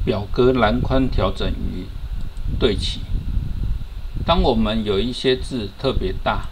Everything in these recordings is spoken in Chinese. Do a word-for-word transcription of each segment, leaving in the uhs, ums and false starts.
表格栏宽调整与对齐。当我们有一些字特别大，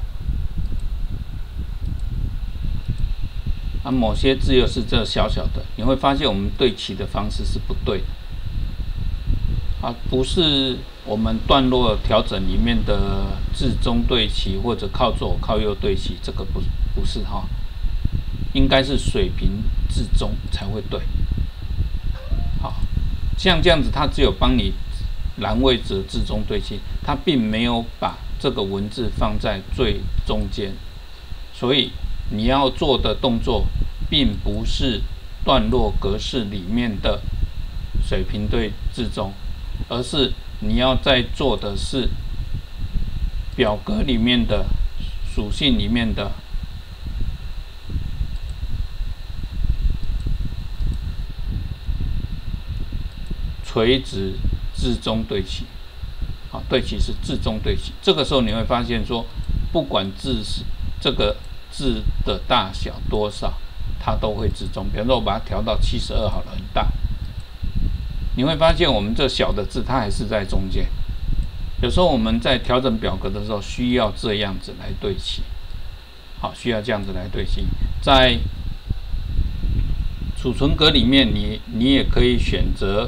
啊，某些字又是这小小的，你会发现我们对齐的方式是不对的。啊，不是我们段落调整里面的字中对齐或者靠左靠右对齐，这个不不是哈，应该是水平字中才会对。好，像这样子，它只有帮你栏位置字中对齐，它并没有把这个文字放在最中间，所以你要做的动作，并不是段落格式里面的水平对字中，而是你要在做的是表格里面的属性里面的垂直字中对齐。好，对齐是字中对齐。这个时候你会发现说，不管字是这个字的大小多少，它都会字中。比方说，我把它调到七十二好了，很大。你会发现我们这小的字它还是在中间。有时候我们在调整表格的时候需要这样子来对齐。好，需要这样子来对齐。在储存格里面你，你你也可以选择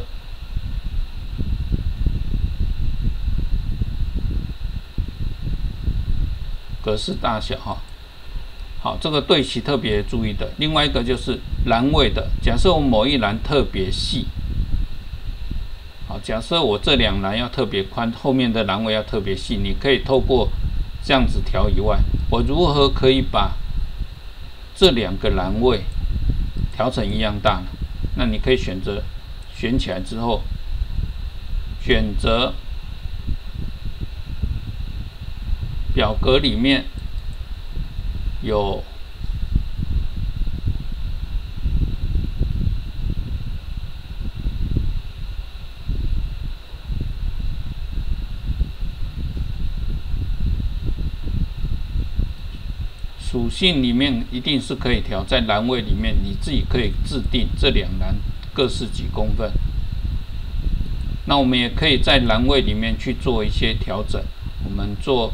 格式大小哈。好，这个对齐特别注意的。另外一个就是栏位的，假设我某一栏特别细。好，假设我这两栏要特别宽，后面的栏位要特别细，你可以透过这样子调以外，我如何可以把这两个栏位调成一样大呢？那你可以选择选起来之后，选择表格里面有属性里面一定是可以调，在栏位里面你自己可以制定这两栏各是几公分。那我们也可以在栏位里面去做一些调整，我们做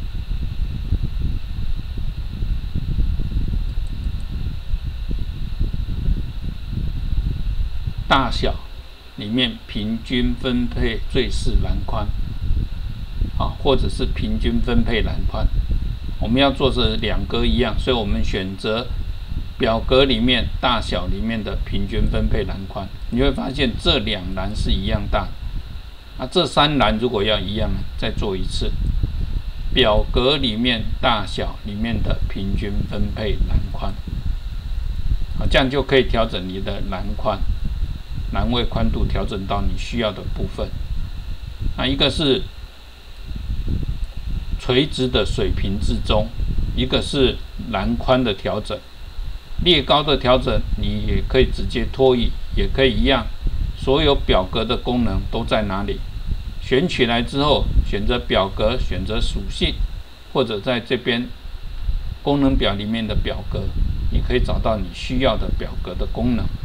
大小里面平均分配最适栏宽，啊，或者是平均分配栏宽。我们要做是两格一样，所以我们选择表格里面大小里面的平均分配栏宽，你会发现这两栏是一样大。啊，这三栏如果要一样，再做一次表格里面大小里面的平均分配栏宽。好，这样就可以调整你的栏宽、栏位宽度，调整到你需要的部分。那一个是垂直的水平字中，一个是栏宽的调整。列高的调整你也可以直接拖移，也可以一样。所有表格的功能都在哪里？选起来之后，选择表格，选择属性，或者在这边功能表里面的表格，你可以找到你需要的表格的功能。